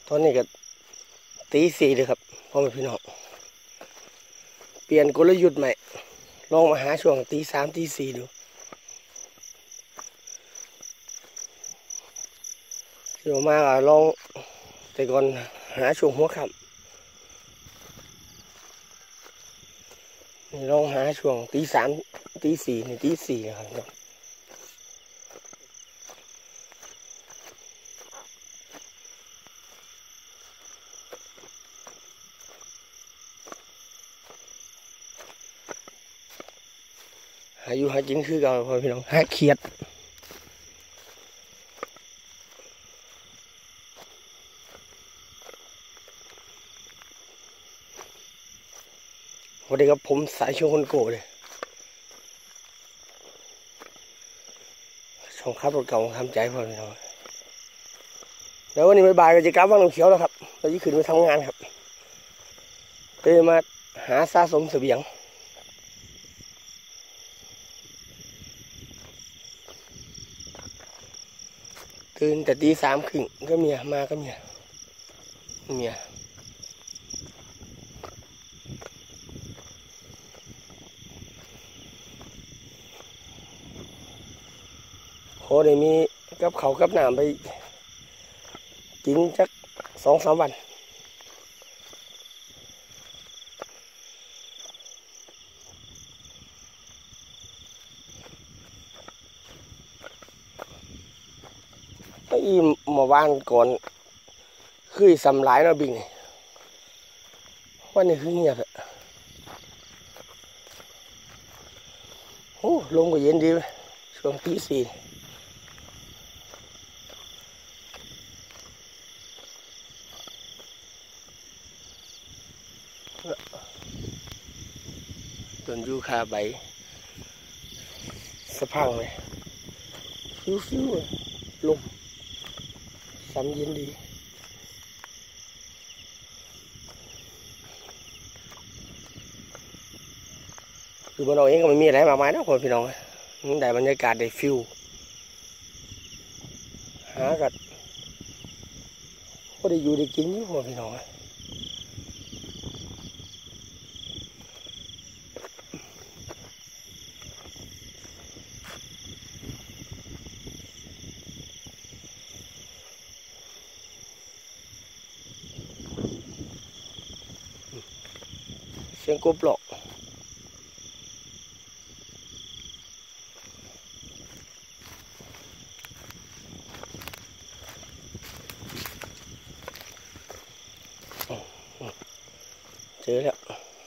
ตอนนี้ก็ตี 4เลยครับพ่อแม่พี่น้องเปลี่ยนกลยุทธ์ใหม่ลองมาหาช่วงตี 3ตี 4ดูเดี๋ยวมาลองแต่ก่อนหาช่วงหัวค่ำนี่ลองหาช่วงตี 3ตี 4นี่ตี 4นะครับหาอยู่หากินคือเก่าพ่อพี่น้องหาเขียดวันนี้ครับผมสายช่วงคนโก้เลยช่องขับรถเก่าทำใจพ่อพี่น้องแล้ววันนี้บ่ายๆก็จะกลับวังน้ำเขียวแล้วครับเราจะขึ้นไปทำงานครับเลยมาหาสะสมเสบียงตื่นแต่ตี 3 ครึ่งก็เมียมาก็เมียโหได้มีกับเขากับน้ำไปกินจัก2-3 วันอีหมู่บ้านก่อนคือสำหลายเนาะบิงนี่วันนี้คือเงียบอะโอ้ลมก็เย็นดีช่วงตี 4ต้นยูคาใบสะพังเลยฟิวๆลมซ้ำเย็นดีคือบ้านเราเองก็ไม่มีอะไรมากมายนะคนพี่น้องได้บรรยากาศได้ฟิวหากัดก็ได้อยู่ได้กินอยู่คนพี่น้องเสียงกบหลอกเจอแล้ว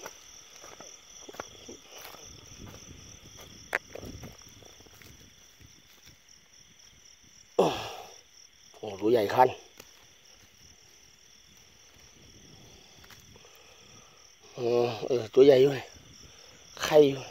โอ้ตัวใหญ่คันตัวใหญ่อยู่เลยไข่อยู่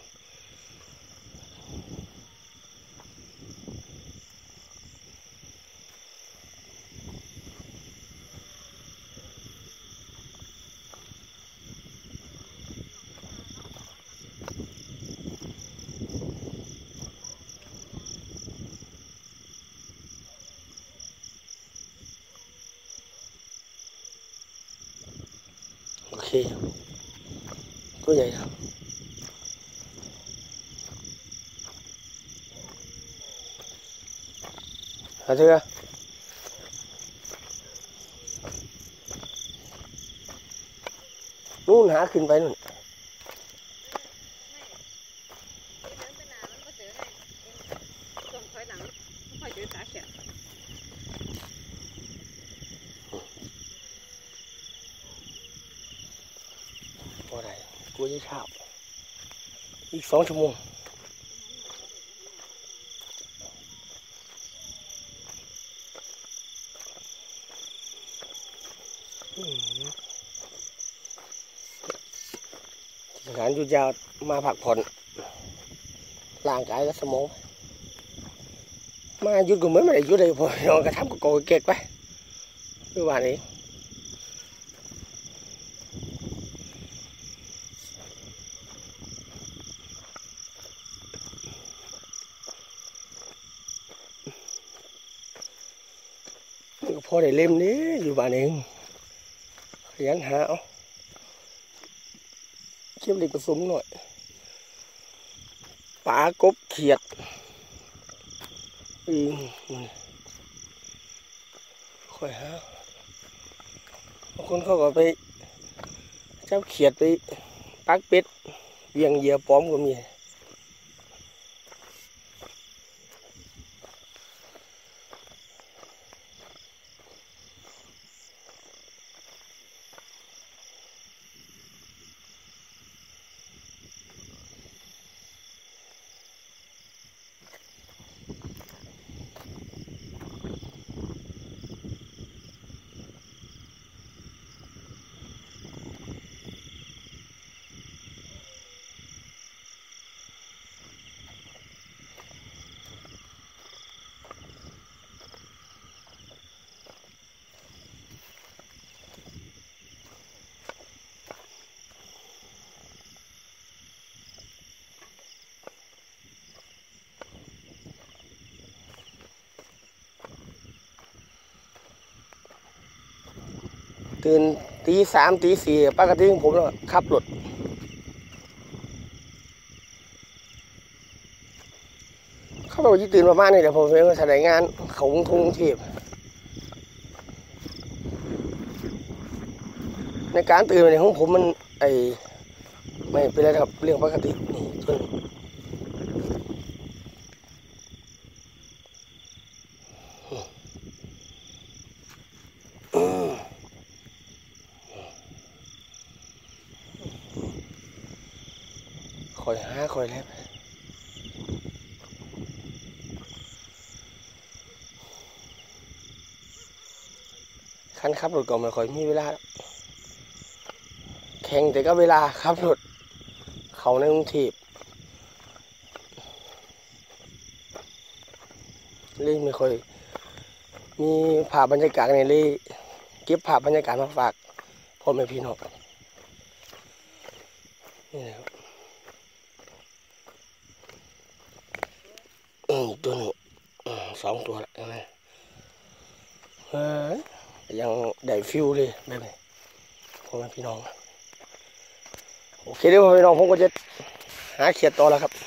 โอเคตัวใหญ่ครับหาเจอนู่นหาขึ้นไปนู่นอะไรกูจะเช้าอีก2 ชั่วโมงสถานหยุดยาวมาพักผ่อนร่างกายและสมองมาหยุดก็เหมือนไม่ได้หยุดเลยพอนอนกระทำก็โกยเก็กไปด้วยว่านี้พอได้เล่มนี้อยู่บ้านเองขยันหาเอาเก็บเหล็กผสมหน่อยปลากบเขียดค่อยหาบางคนเขาก็ไปเจ้าเขียดไปปักเป็ดเวียงเหยื่อป้อมก็มีตื่นตีสามตีสี่ปกติของผมแล้วขับรถเขาบอกว่าตื่นประมาณนี้แต่ผมเป็นแสดงงานเขากรุงเทพในการตื่นในของผมมันไม่เป็นไรครับเรื่องปกตินี่จนคอยหาคอยแล้วคันขับรถก่อนมันคอยมีเวลาแข่งแต่ก็เวลาขับรถเขาในกรุงเทพเลยไม่ค่อยมีภาพบรรยากาศในเลยเก็บภาพบรรยากาศมาฝากพ่อแม่พี่น้องนี่นะครับตัวหนึ่ง2 ตัวแล้วนะยังได้ฟิวเลยแบบนี้พ่อแม่พี่น้องโอเคเดี๋ยวพ่อแม่พี่น้องผมก็จะหาเขียดต่อแล้วครับ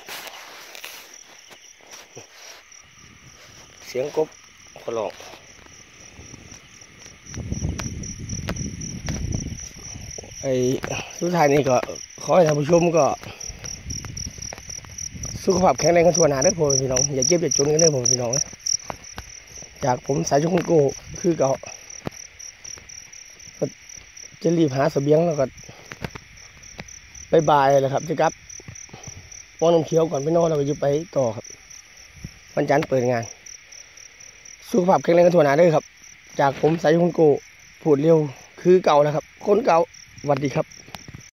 เสียงกบพอลองสุดท้ายนี้ก็ขอให้ท่านผู้ชมก็สุขภาพแข็งแรงกันทั่วหน้าเด้อพ่อแม่พี่น้องอย่าเจ็บอย่าจนกันเด้อพ่อแม่พี่น้องจากผมสายชงโกคือก็จะรีบหาเสบียงแล้วก็บ่ายๆเลยครับจะกลับป้อนนมเคี้ยวก่อนไปนอนเราก็จะไปต่อครับวันจันทร์เปิดงานสุขภาพแข็งแรงกันทั่วหน้าเด้อครับจากผมสายชงโกพูดเร็วคือเก่าแล้วครับคนเก่าสวัสดีครับ